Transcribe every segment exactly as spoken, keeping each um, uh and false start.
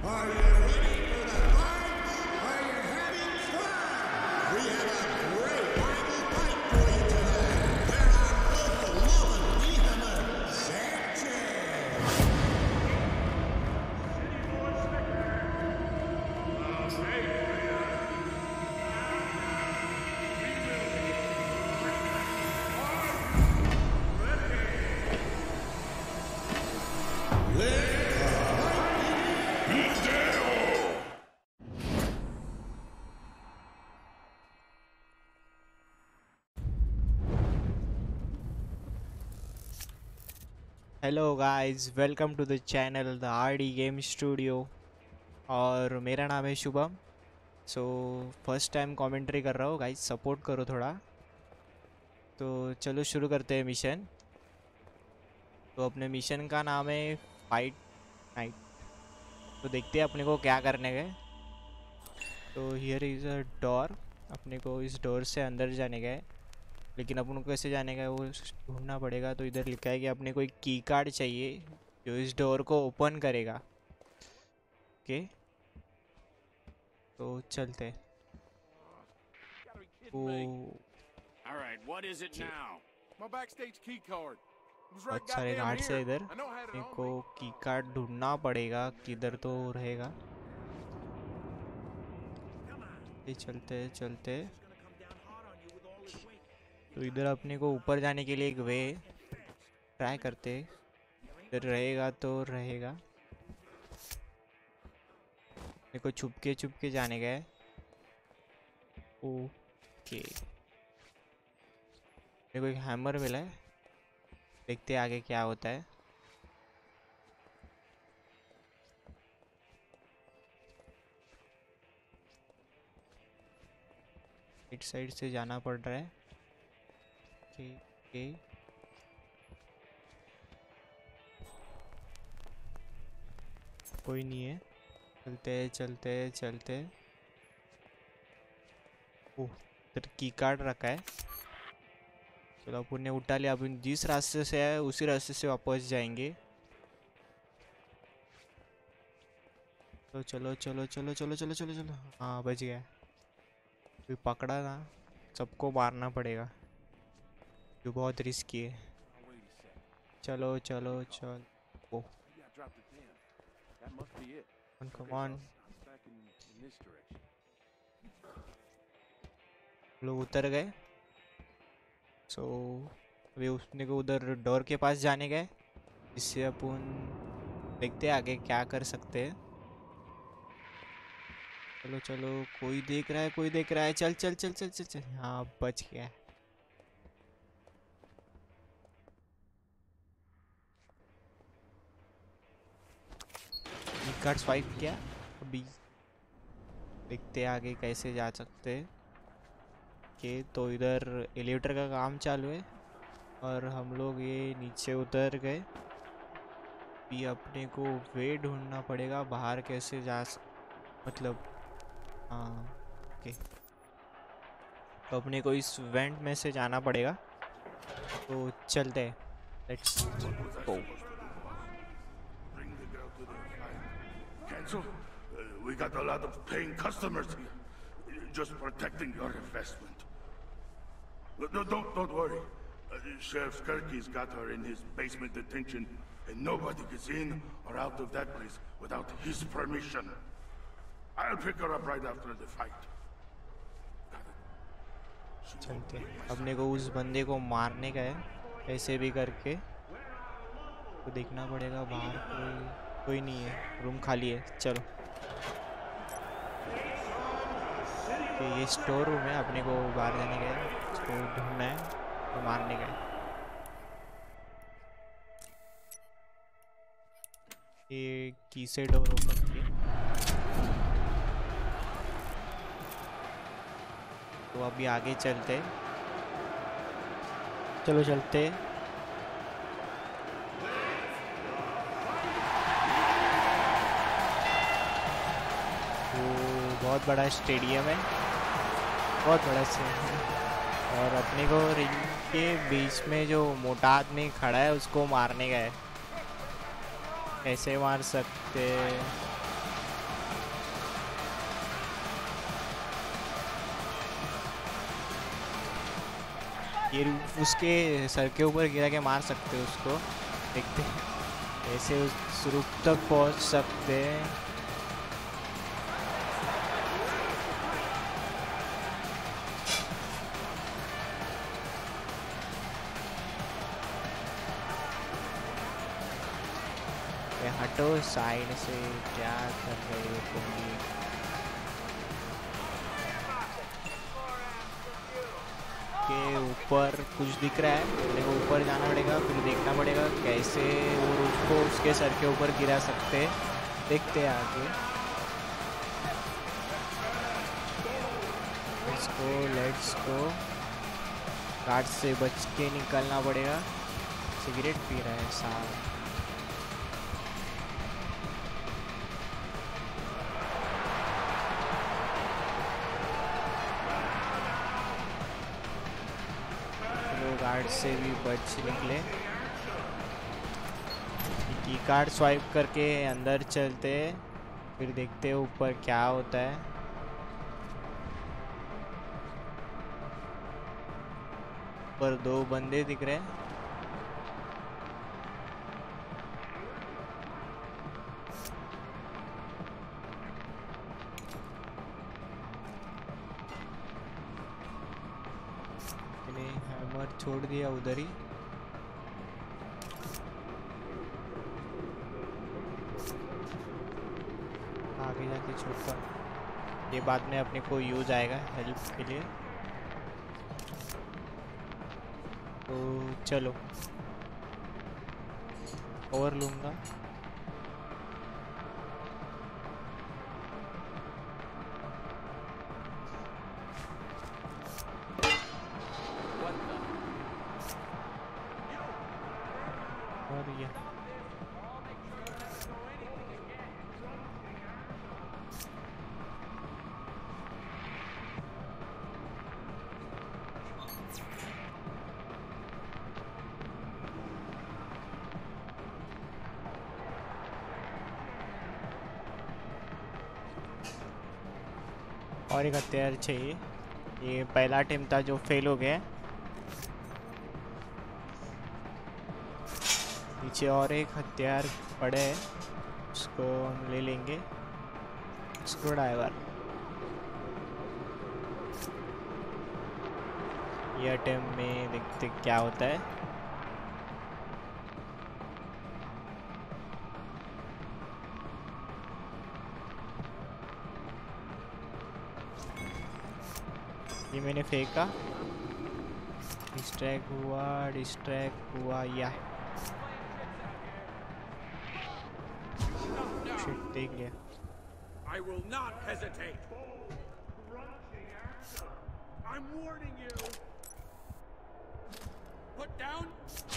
Hello guys, welcome to the channel the R D game studio. और मेरा नाम है Shubham. So first time commentary कर रहा हूँ गाइस, सपोर्ट करो थोड़ा। तो चलो शुरू करते हैं मिशन। तो अपने मिशन का नाम है फाइट नाइट। तो देखते हैं अपने को क्या करने गए। तो हियर इज़ अ डोर, अपने को इस डोर से अंदर जाने गए, लेकिन अपन को कैसे जाने का है वो ढूंढना पड़ेगा। तो इधर लिखा है कि अपने को एक की कार्ड चाहिए जो इस डोर को ओपन करेगा। ओके, तो चलते। ओ बहुत सारे कार्ड्स है इधर, अपने को की कार्ड ढूंढना पड़ेगा, किधर तो रहेगा। ये चलते चलते। तो इधर अपने को ऊपर जाने के लिए एक वे ट्राई करते, इधर रहेगा तो रहेगा। मेरे को छुपके छुपके जाने गए। ओके, मेरे को एक हैमर मिला है, देखते आगे क्या होता है। इस साइड से जाना पड़ रहा है। ओके ओके, कोई नहीं है, चलते चलते चलते। ओह, इधर की कार्ड रखा है। चलो अपन ने उठा लिया। अपन जिस रास्ते से आए उसी रास्ते से वापस जाएंगे। तो चलो चलो चलो चलो चलो चलो चलो। हाँ, बच गया। कोई पकड़ा ना, सबको मारना पड़ेगा, जो बहुत रिस्की है। चलो चलो चल। ओ कम ऑन, लोग उतर गए। सो अभी उसने को उधर डोर के पास जाने गए, इससे अपन देखते हैं आगे क्या कर सकते हैं। चलो चलो, कोई देख रहा है, कोई देख रहा है। चल चल चल चल चल चल। हाँ, बच गया। कार्ड स्वाइप किया, अभी देखते हैं आगे कैसे जा सकते हैं। के तो इधर एलिवेटर का काम चालू है और हम लोग ये नीचे उतर गए। भी अपने को वे ढूंढना पड़ेगा बाहर कैसे जा स... मतलब हाँ ओके, तो अपने को इस वेंट में से जाना पड़ेगा। तो चलते हैं, let's go. So, uh, we got a lot of paying customers here, just protecting your investment. No, don't, don't worry. Uh, Sheriff Kirky's got her in his basement detention, and nobody gets in or out of that place without his permission. I'll pick her up right after the fight. चलते, अपने को उस बंदे को मारने का है ऐसे भी करके। तो देखना पड़ेगा बाहर कोई कोई नहीं है, रूम खाली है। चलो, तो ये स्टोर रूम है, अपने को बाहर जाने का है, उसको ढूंढना है तो मारने का है। ये की से डोर ओपन किया। तो अभी आगे चलते, चलो चलते। बहुत बड़ा स्टेडियम है, बहुत बड़ा स्टेडियम है, और अपने को रिंग के बीच में जो मोटा आदमी खड़ा है उसको मारने का है। कैसे मार सकते? ये उसके सर के ऊपर गिरा के मार सकते हो उसको, देखते हैं ऐसे उस रूप तक पहुंच सकते हैं। हटो साइड से, क्या कर रहे हो तुम? के ऊपर कुछ दिख रहा है, मेरे को ऊपर जाना पड़ेगा, फिर देखना पड़ेगा कैसे वो उसको उसके सर के ऊपर गिरा सकते, देखते हैं आगे। Let's go let's go. Guard से बच के निकलना पड़ेगा। सिगरेट पी रहा है साहब। गार्ड से भी बच निकले। की कार्ड स्वाइप करके अंदर चलते, फिर देखते हैं ऊपर क्या होता है। पर दो बंदे दिख रहे हैं। छोड़ दिया उधर ही। आगे जाके छोड़ता, ये बाद में अपने को यूज आएगा हेल्प के लिए। तो चलो और लूँगा। और ये और एक हथियार चाहिए। ये पहला टीम था जो फेल हो गया। नीचे और एक हथियार पड़े है, उसको हम ले लेंगे। Screw driver. ये अटेम्प्ट में देखते क्या होता है। ये मैंने फेंका, डिस्ट्रैक्ट हुआ डिस्ट्रैक्ट हुआ या शिट, देख लिया। I will not hesitate. I'm warning you. Put down.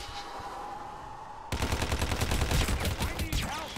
I need help.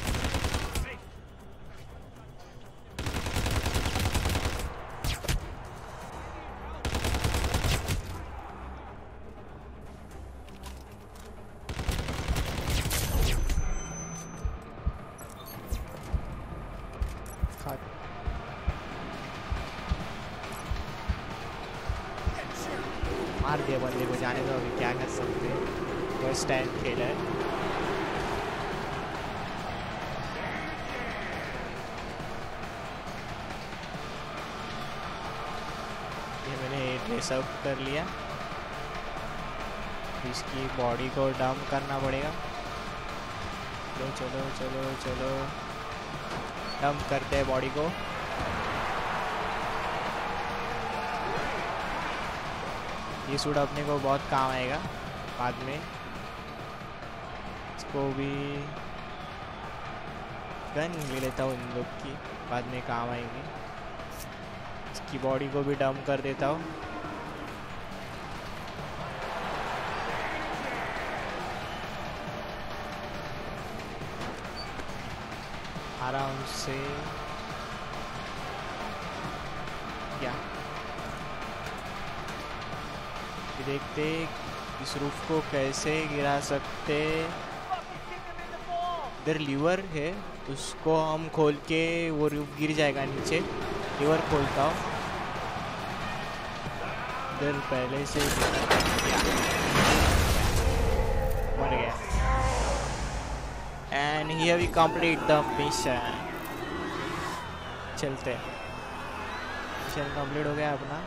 मार दिया बंदे को, जाने दो, अभी क्या कर सकते हैं। फर्स्ट टाइम खेला है। ये मैंने ड्रेस अप कर लिया। इसकी बॉडी को डंप करना पड़ेगा। चलो चलो चलो चलो डंप करते हैं बॉडी को। ये सूट अपने को बहुत काम आएगा बाद में। इसको भी गन ले लेता हूँ, इन लोग की बाद में काम आएंगे। इसकी बॉडी को भी डंप कर देता हूँ। आराम से क्या देखते इस रूफ को कैसे गिरा सकते। इधर लीवर है, उसको हम खोल के वो रूफ गिर जाएगा नीचे। लीवर खोलता हूँ। इधर पहले से मर गया। And here we complete the mission. चलते, मिशन कंप्लीट हो गया अपना।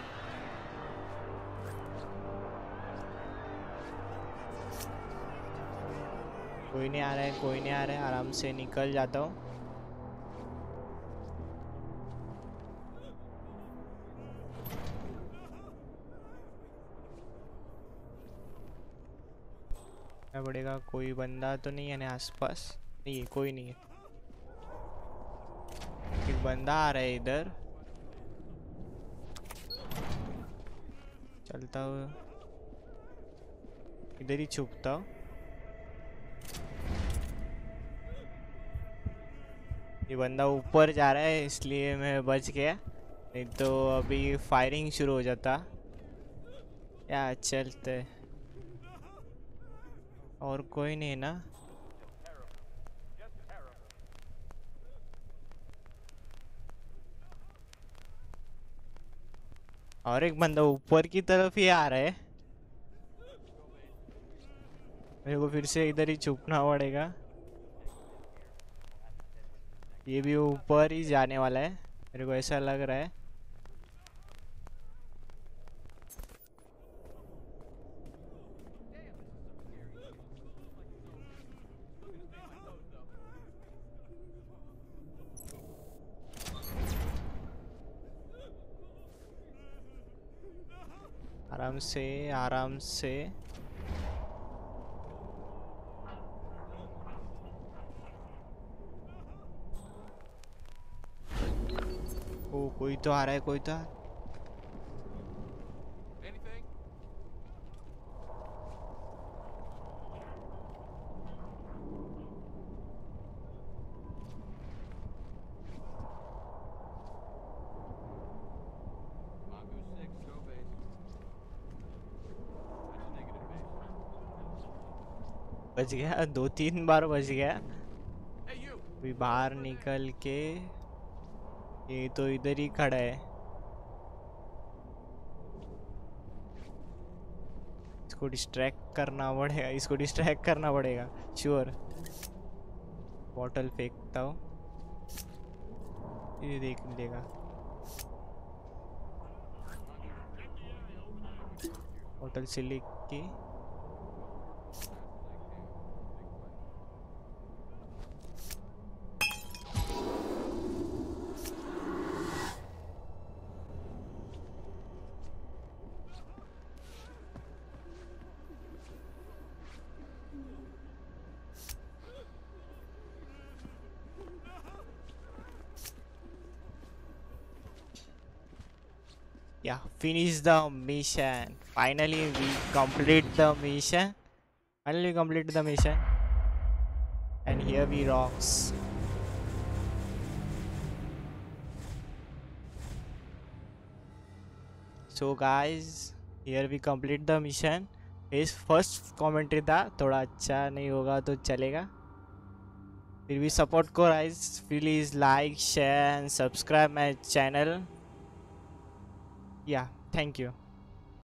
कोई नहीं आ रहा है, कोई नहीं आ रहा है, आराम से निकल जाता हूँ। क्या पड़ेगा, कोई बंदा तो नहीं है ना आसपास? नहीं है, कोई नहीं है। एक बंदा आ रहा है इधर, चलता हूँ इधर ही छुपता हूँ। ये बंदा ऊपर जा रहा है इसलिए मैं बच गया, नहीं तो अभी फायरिंग शुरू हो जाता। या चलते, और कोई नहीं ना? और एक बंदा ऊपर की तरफ ही आ रहा है, मेरे को फिर से इधर ही छुपना पड़ेगा। ये भी ऊपर ही जाने वाला है, मेरे को ऐसा लग रहा है। आराम से, आराम से। ओ कोई तो आ रहा है, कोई तो। Anything? Mongoose six, go base. That's negative base. बच गया, दो तीन बार बच गया। Hey you! अभी बाहर निकल के, ये तो इधर ही खड़ा है। इसको डिस्ट्रैक्ट करना पड़ेगा, इसको डिस्ट्रैक्ट करना पड़ेगा श्योर। बॉटल फेंकता हूँ, ये देख लेगा। बॉटल से लिख के yeah, finish the mission. Finally we complete the mission. Finally complete the mission. And here we rocks. So guys, here we complete the mission. इस फर्स्ट कमेंट्री था, थोड़ा अच्छा नहीं होगा तो चलेगा, फिर भी सपोर्ट को guys. Please like share and subscribe my channel. Yeah, thank you.